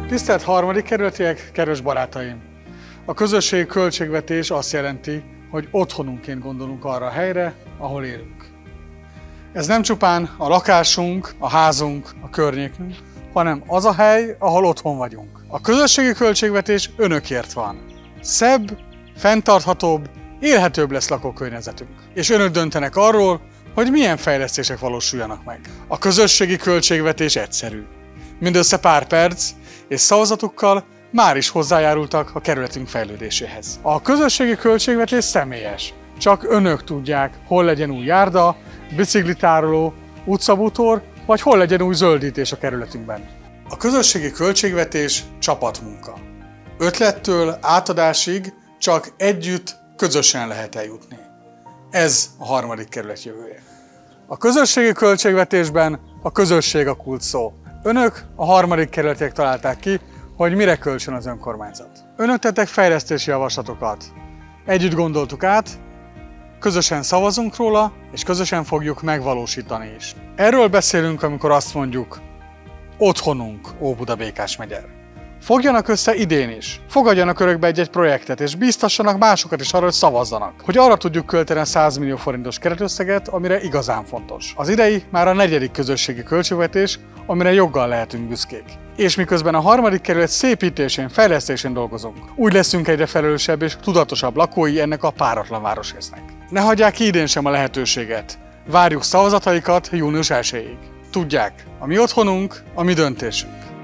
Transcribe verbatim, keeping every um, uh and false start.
Tisztelt harmadik kerületiek, kedves barátaim! A közösségi költségvetés azt jelenti, hogy otthonunként gondolunk arra a helyre, ahol élünk. Ez nem csupán a lakásunk, a házunk, a környékünk, hanem az a hely, ahol otthon vagyunk. A közösségi költségvetés önökért van. Szebb, fenntarthatóbb, élhetőbb lesz lakókörnyezetünk. És önök döntenek arról, hogy milyen fejlesztések valósuljanak meg. A közösségi költségvetés egyszerű. Mindössze pár perc, és szavazatukkal már is hozzájárultak a kerületünk fejlődéséhez. A közösségi költségvetés személyes. Csak önök tudják, hol legyen új járda, biciklitároló, utcabútor, vagy hol legyen új zöldítés a kerületünkben. A közösségi költségvetés csapatmunka. Ötlettől átadásig csak együtt, közösen lehet eljutni. Ez a harmadik kerület jövője. A közösségi költségvetésben a közösség a kulcs szó. Önök, a harmadik kerületiek találták ki, hogy mire költsön az önkormányzat. Önök tettek fejlesztési javaslatokat. Együtt gondoltuk át, közösen szavazunk róla, és közösen fogjuk megvalósítani is. Erről beszélünk, amikor azt mondjuk, otthonunk, Óbuda-Békás megye. Fogjanak össze idén is, fogadjanak örökbe egy-egy projektet, és bíztassanak másokat is arra, hogy szavazzanak, hogy arra tudjuk költeni a száz millió forintos keretösszeget, amire igazán fontos. Az idei már a negyedik közösségi költségvetés, amire joggal lehetünk büszkék. És miközben a harmadik kerület szépítésén, fejlesztésén dolgozunk, úgy leszünk egyre felelősebb és tudatosabb lakói ennek a páratlan városrésznek. Ne hagyják ki idén sem a lehetőséget. Várjuk szavazataikat június elsejéig. Tudják, a mi otthonunk, a mi döntésünk.